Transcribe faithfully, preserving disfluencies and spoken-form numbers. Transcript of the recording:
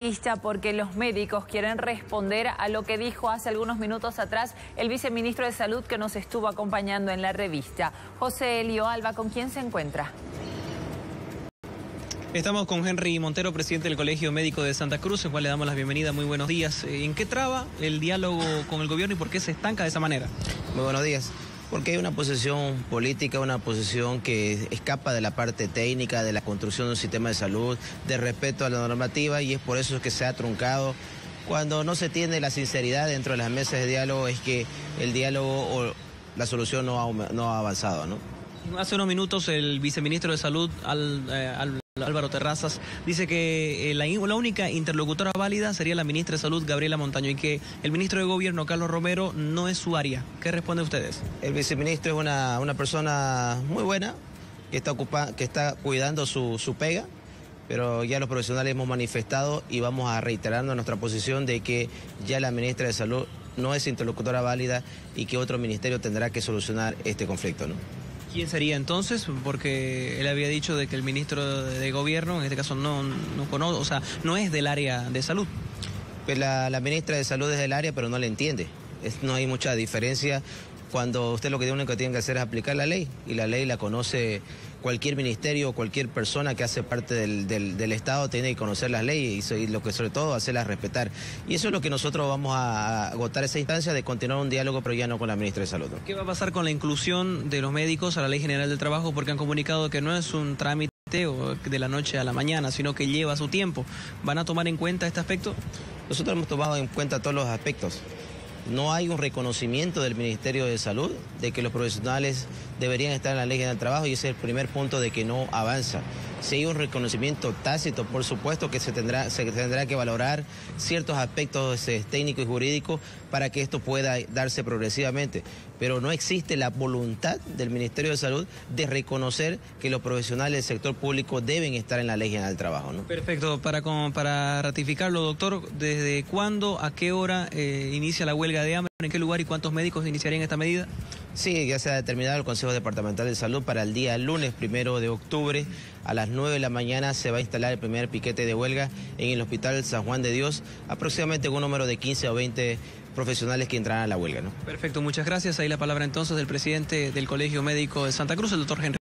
Porque los médicos quieren responder a lo que dijo hace algunos minutos atrás el viceministro de Salud que nos estuvo acompañando en la revista. José Elio Alba, ¿con quién se encuentra? Estamos con Henry Montero, presidente del Colegio Médico de Santa Cruz, al cual le damos la bienvenida. Muy buenos días. ¿En qué traba el diálogo con el gobierno y por qué se estanca de esa manera? Muy buenos días. Porque hay una posición política, una posición que escapa de la parte técnica, de la construcción de un sistema de salud, de respeto a la normativa, y es por eso que se ha truncado. Cuando no se tiene la sinceridad dentro de las mesas de diálogo, es que el diálogo o la solución no ha, no ha avanzado, ¿no? Hace unos minutos el viceministro de Salud, al, eh, al, Álvaro Terrazas, dice que eh, la, la única interlocutora válida sería la ministra de Salud, Gabriela Montaño, y que el ministro de Gobierno, Carlos Romero, no es su área. ¿Qué responden ustedes? El viceministro es una, una persona muy buena, que está, ocupa, que está cuidando su, su pega, pero ya los profesionales hemos manifestado y vamos a reiterando nuestra posición de que ya la ministra de Salud no es interlocutora válida y que otro ministerio tendrá que solucionar este conflicto, ¿no? ¿Quién sería entonces? Porque él había dicho de que el ministro de Gobierno, en este caso, no, no conoce, o sea, no es del área de salud. Pues la, la ministra de Salud es del área, pero no la entiende. Es, no hay mucha diferencia cuando usted lo que único que tiene que hacer es aplicar la ley, y la ley la conoce cualquier ministerio o cualquier persona que hace parte del, del, del Estado. Tiene que conocer las leyes y, y lo que sobre todo hacerlas respetar. Y eso es lo que nosotros vamos a, a agotar esa instancia de continuar un diálogo, pero ya no con la ministra de Salud, ¿no? ¿Qué va a pasar con la inclusión de los médicos a la Ley General del Trabajo? Porque han comunicado que no es un trámite de la noche a la mañana, sino que lleva su tiempo. ¿Van a tomar en cuenta este aspecto? Nosotros hemos tomado en cuenta todos los aspectos. No hay un reconocimiento del Ministerio de Salud de que los profesionales deberían estar en la Ley General del Trabajo, y ese es el primer punto de que no avanza. Si hay un reconocimiento tácito, por supuesto que se tendrá, se tendrá que valorar ciertos aspectos eh, técnicos y jurídicos para que esto pueda darse progresivamente. Pero no existe la voluntad del Ministerio de Salud de reconocer que los profesionales del sector público deben estar en la Ley General del Trabajo, ¿no? Perfecto. Para, con, para ratificarlo, doctor, ¿desde cuándo, a qué hora eh, inicia la huelga de hambre? ¿En qué lugar y cuántos médicos iniciarían esta medida? Sí, ya se ha determinado el Consejo Departamental de Salud para el día lunes primero de octubre a las nueve de la mañana se va a instalar el primer piquete de huelga en el Hospital San Juan de Dios, aproximadamente con un número de quince o veinte profesionales que entrarán a la huelga, ¿no? Perfecto, muchas gracias. Ahí la palabra entonces del presidente del Colegio Médico de Santa Cruz, el doctor Henry.